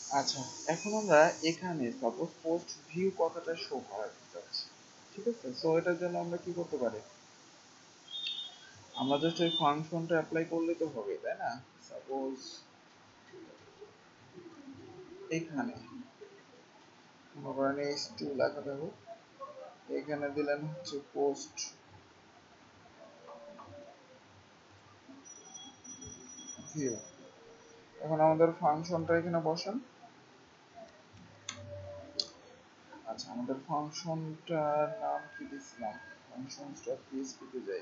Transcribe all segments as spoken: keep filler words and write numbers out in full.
আচ্ছা, এখন আমরা এখানে সাপোজ পোস্ট ভিউ কথাটা শো করাতে চাচ্ছি, ঠিক আছে? সো এটার জন্য আমরা কি করতে পারি? আমরা জাস্ট এই ফাংশনটা অ্যাপ্লাই করলে তো হবে, তাই না? সাপোজ এখানে মনে করেন এস টু লেখা থাকুক, এখানে দিলেন হচ্ছে পোস্ট ভিউ। এখন আমাদের ফাংশনটা এখানে বসান। আচ্ছা, আমাদের ফাংশনটার নাম কি দিছিলাম? functions.php তে যাই।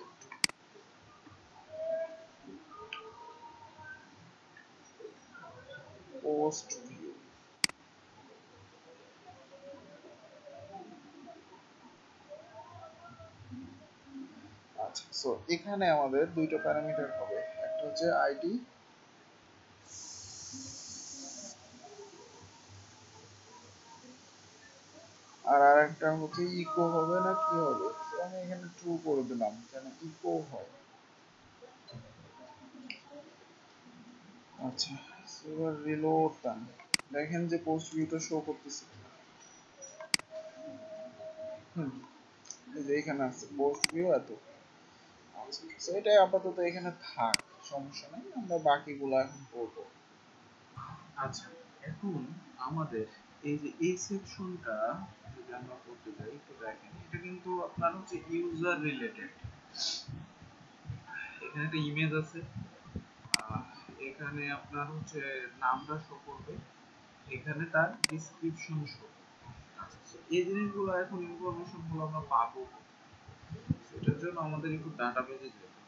Post view. আচ্ছা, সো এখানে আমাদের দুইটা প্যারামিটার হবে, একটা হচ্ছে আইডি আর আরেকটা হচ্ছে ইকো হবে না কি হবে? তো আমি এখানে ট্রু করে দিলাম যেন ইকো হয়। আচ্ছা, এবার রিলোড দেন, দেখেন যে পোস্ট ভিউটা শো করতেছে। হুম, এই যে এখানে আছে পোস্ট ভিউ এত। আচ্ছা, সো এটাই আপাতত এখানে থাক, সমস্যা নেই, আমরা বাকিগুলো এখন করবো। আচ্ছা, এখন আমাদের এই যে এই সেকশনটা যদি আমরা করতে যাই, একটু দেখেন এটা কিন্তু আপনার হচ্ছে ইউজার রিলেটেড। এখানে একটা ইমেজ আছে, এখানে আপনার হচ্ছে নামটা শো করবে, এখানে তার ডিসক্রিপশন শো করবে। আচ্ছা, এই জিনিসগুলো এখন ইনফরমেশন গুলো আমরা পাবো, সেটার জন্য আমাদের একটু ডাটাবেজে যেতে হবে।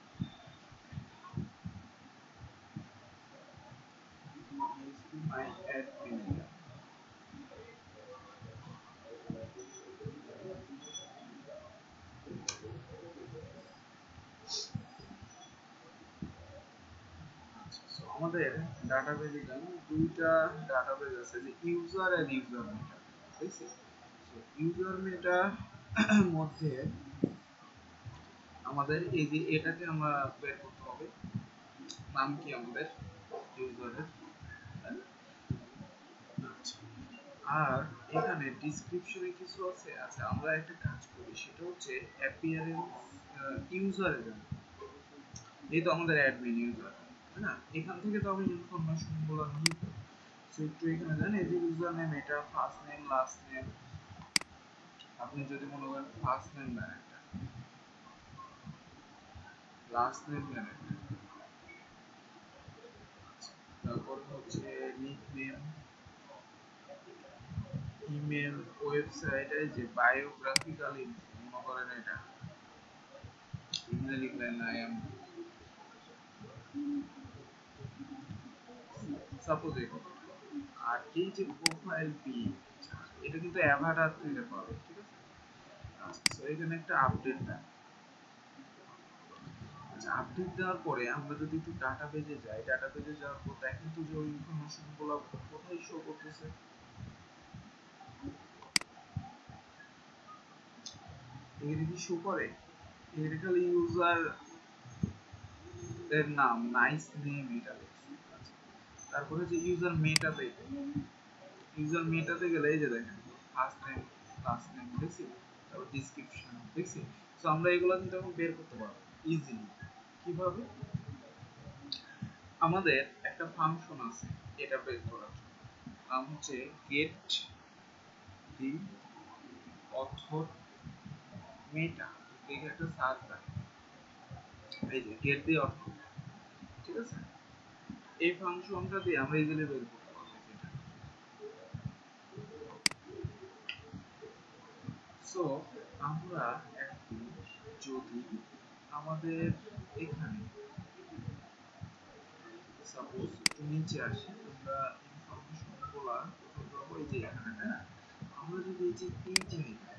My admin. আমাদের ডাটাবেজে যান, দুইটা ডাটাবেজ আছে, যে ইউজার এন্ড ইউজার মেটা, ঠিক আছে? সো ইউজার মেটা মধ্যে আমাদের এই যে এটাকে আমরা বের করতে হবে, নাম কি আমাদের ইউজারের। আচ্ছা, আর এখানে ডেসক্রিপশনে কিছু আছে। আচ্ছা, আমরা একটা কাজ করি, সেটা হচ্ছে অ্যাপিয়ারেন্স ইউজারের জন্য, এই তো আমাদের অ্যাডমিন ইউজার, তাই না? এখান থেকে তো আমি ইনফরমেশন গুলো নিব। সো একটু এখানে জানেন এই যে ইউজার নেম, এটা ফার্স্ট নেম লাস্ট নেম। আপনি যদি মনে করেন ফার্স্ট নেম দেন একটা, লাস্ট নেম দেন একটা, তারপর হচ্ছে নিকনেম, ইমেল, ওয়েবসাইটে যে বায়োগ্রাফিক্যাল ইনফো, মনে করেন এটা ইমেলে লিখলেন আই এম সাপোজ এটা। আর এই যে প্রোফাইল পিক, এটা কিন্তু অ্যাভাটার থেকে পাবে, ঠিক আছে? আচ্ছা, সো এখানে একটা আপডেট দেন। আচ্ছা, আপডেট দেওয়ার পরে আমরা যদি একটু ডাটাবেজে যাই, ডাটাবেজে যাওয়ার পর দেখেন তো যে ওই ইনফরমেশন গুলো কোথায় শো করতেছে। এখানে কি শো করে? এখানে খালি ইউজার এর নাম, নাইস নেম এটা দেখছি। আচ্ছা, তারপরে যে ইউজার মেটাতে, ইউজার মেটাতে গেলে এই যে দেখেন ফার্স্ট নেম লাস্ট নেম দেখছি, তারপর ডেসক্রিপশন দেখছি। সো আমরা এগুলো কিন্তু এখন বের করতে পারবো ইজিলি। কিভাবে? আমাদের একটা ফাংশন আছে এটা বের করার জন্য, নাম হচ্ছে গেট দি অথর মেটা। দেখে একটা সার্চ দেয়, এই যে গেট দি অথর, ঠিক আছে? এই ফাংশনটা দিয়ে আমরা ইজিলি বের করতে পারবো যেটা। সো আমরা এখন যদি আমাদের এখানে সাপোজ একটু নিচে আসি, আমরা ইনফরমেশন গুলা কোথায় পাবো? এই যে এখানে, তাই না? আমরা যদি এই যে এই জায়গায়,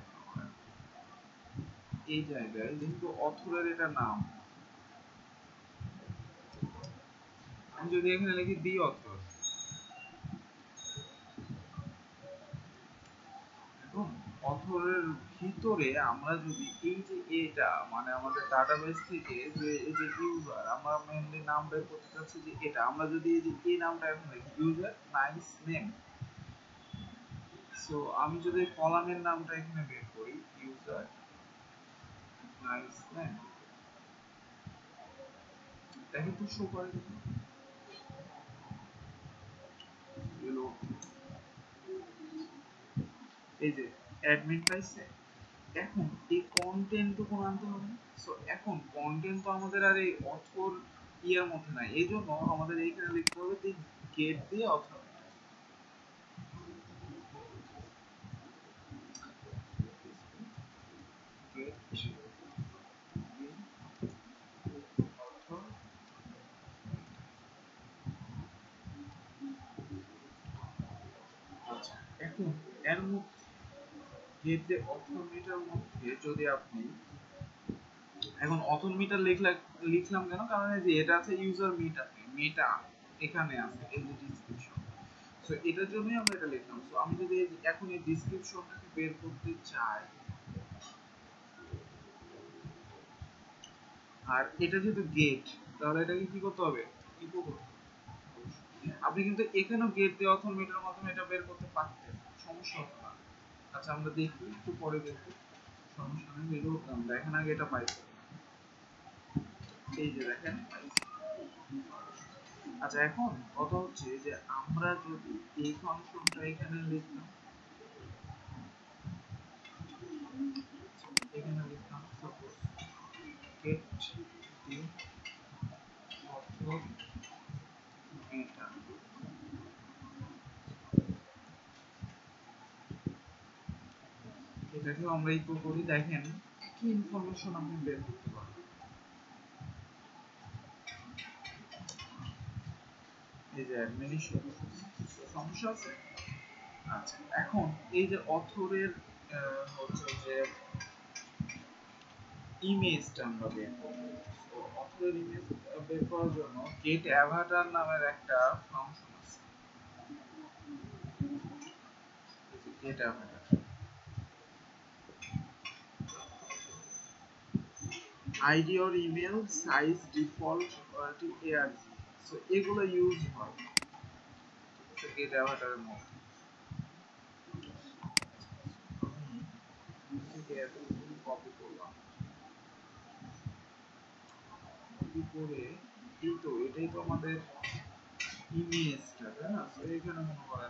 এই জায়গায় যেহেতু অথরের এটা নাম, আমি যদি এখানে লিখি দি অথর, এখন অথরের ভিতরে আমরা যদি এই যে এটা মানে আমাদের ডাটাবেস থেকে যে এই যে ইউজার, আমরা মেইনলি নাম বের করতে চাচ্ছি যে এটা, আমরা যদি এই যে এই নামটা এখন লিখি ইউজার নাইস নেম, সো আমি যদি কলামের নামটা এখানে বের করি ইউজার নাইস নেম, এটা কিন্তু শো করে দিল এলো, এই যে অ্যাডমিন পাইছে। এখন এই কন্টেন্ট তো কোন আনতে হবে, সো এখন কন্টেন্ট তো আমাদের আর এই অথর ইয়ার মধ্যে নাই, এই জন্য আমাদের এইখানে লিখতে হবে যে গেট দিয়ে অথর, গেট অথর। আচ্ছা, এখন এর মধ্যে গেট দিয়ে অথর মিটার মধ্যে যদি আপনি এখন অথর মিটার লিখলা লিখলাম কেন, কারণ এই যে এটা আছে ইউজার মিটার মেটা এখানে আছে এই যে ডেসক্রিপশন, সো এটার জন্যই আমরা এটা লিখলাম। সো আমি যদি এখন এই ডেসক্রিপশনটাকে বের করতে চাই, আর এটা যেহেতু গেট, তাহলে এটাকে কি করতে হবে, ইকো করতে হবে। আপনি কিন্তু এখানেও গেট দিয়ে অথর মিটার মাধ্যমে এটা বের করতে পারতেন, সমস্যা হতো না। আচ্ছা আমরা দেখি একটু পরে দেখি, সমস্যা নেই, বের করতাম, দেখেন আগে এটা পাইছি, এই যে দেখেন পাইছি। আচ্ছা এখন কথা হচ্ছে যে আমরা যদি এই ফাংশনটা এখানে লিখতাম, এখানে লিখতাম suppose get the author meta, এটাকেও আমরা ইকো করি, দেখেন কি ইনফরমেশন আপনি বের করতে পারবেন। এই যে অ্যাডমিনিস্ট্রেশন সমস্যা আছে। আচ্ছা এখন এই যে অথরের হচ্ছে যে ইমেজটা আমরা বের করব, তো অথরের ইমেজ বের করার জন্য গেট অ্যাভাটার নামের একটা ফাংশন আছে, get avatar ID or email size default to ARG, so এগুলো ইউজ হয় গেট অ্যাভাটারের মধ্যে। আমি থেকে এতটুকু কপি করলাম, কপি করে এই তো এটাই তো আমাদের ইমেজটা, তাই না? তো এখানে মনে করেন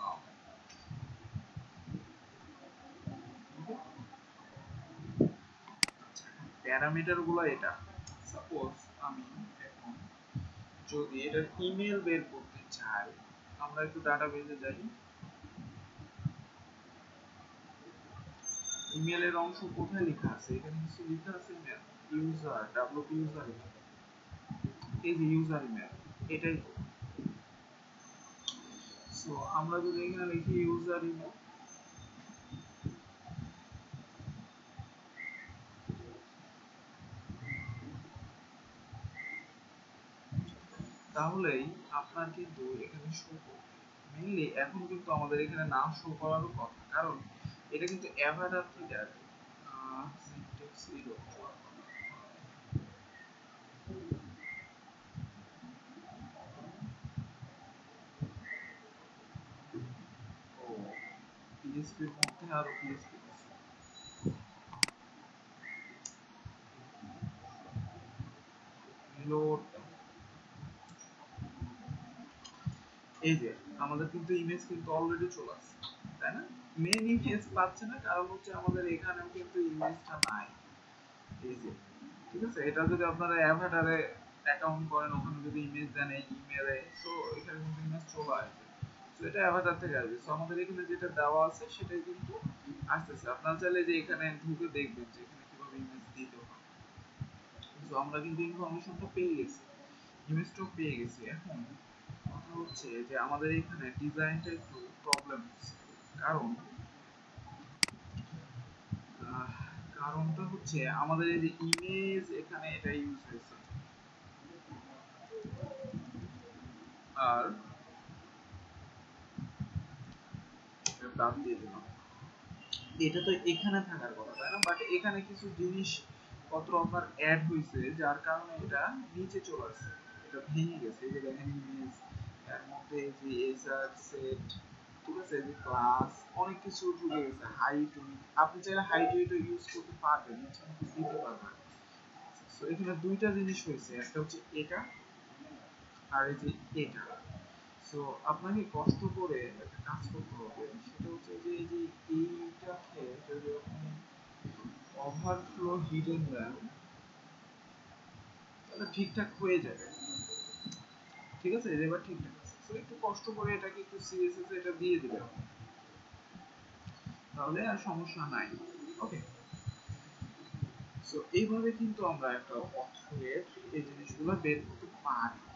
প্যারামিটার গুলো এটা, সাপোজ আমি এখন যদি এটার ইমেল বের করতে চাই, আমরা একটু ডাটাবেজে যাই, ইমেলের অংশ কোথায় লেখা আছে, এখানে কিছু লেখা আছে ইমেল ইউজার ডাব্লিউপি ইউজার, এই যে ইউজার ইমেল, এটাই তো। সো আমরা যদি এখানে লিখি ইউজার ইমেল, তাহলেই আপনার কিন্তু এখানে শো করবে। মেইনলি এখন কিন্তু আমাদের এখানে না শো করারও কথা, কারণ এটা কিন্তু অ্যাভাটার থেকে আসে। সিনট্যাক্স জিরো, ও পিএইচপির মধ্যে আরো পিএইচপি আছে, রিলোড, এই যে আমাদের কিন্তু ইমেজ কিন্তু অলরেডি চলে আসছে, তাই না? মেন ইমেজ পাচ্ছে না, কারণ হচ্ছে আমাদের এখানেও কিন্তু ইমেজটা নাই, এই যে, ঠিক আছে? এটা যদি আপনারা অ্যাভাটারে অ্যাকাউন্ট করেন, ওখানে যদি ইমেজ দেন এই ইমেলে, সো এখানে কিন্তু ইমেজ চলে আসবে, সো এটা অ্যাভাটার থেকে আসবে। সো আমাদের এখানে যেটা দেওয়া আছে সেটাই কিন্তু আসতেছে। আপনারা চাইলে যে এখানে ঢুকে দেখবেন যে এখানে কিভাবে ইমেজ দিতে হয়। সো আমরা কিন্তু ইনফরমেশনটা পেয়ে গেছি, ইমেজটাও পেয়ে গেছি। এখন কথা হচ্ছে যে আমাদের এখানে ডিজাইনটা একটু প্রবলেম হচ্ছে, কারণ আহ, কারণটা হচ্ছে আমাদের এই যে ইমেজ এখানে এটা ইউজ হয়েছে, আর এটা বাদ দিয়ে দিলাম, এটা তো এখানে থাকার কথা, তাই না? বাট এখানে কিছু জিনিস পত্র আপনার অ্যাড হয়েছে, যার কারণে এটা নিচে চলে আসছে, এটা ভেঙে গেছে। এই যে দেখেন ইমেজ, এর মধ্যে যে এসআর সেট, ঠিক আছে, যে ক্লাস অনেক কিছু ঢুকে গেছে, হাইট, আপনি চাইলে হাইট ওয়েটও ইউজ করতে পারবেন, ইচ্ছা মতো দিতে পারবেন। সো এখানে দুইটা জিনিস হয়েছে, একটা হচ্ছে এটা আর এই যে এটা। সো আপনাকে কষ্ট করে একটা কাজ করতে হবে, সেটা হচ্ছে যে এই যে এইটাকে যদি আপনি ওভারফ্লো হিডেন দেন তাহলে ঠিকঠাক হয়ে যাবে। ঠিক আছে, এবার ঠিকঠাক আছে। তো একটু কষ্ট করে এটাকে একটু সিএসএস এটা দিয়ে দিবেন, তাহলে আর সমস্যা নাই। ওকে, সো এইভাবে কিন্তু আমরা একটা অথরের এই জিনিসগুলো বের করতে পারি।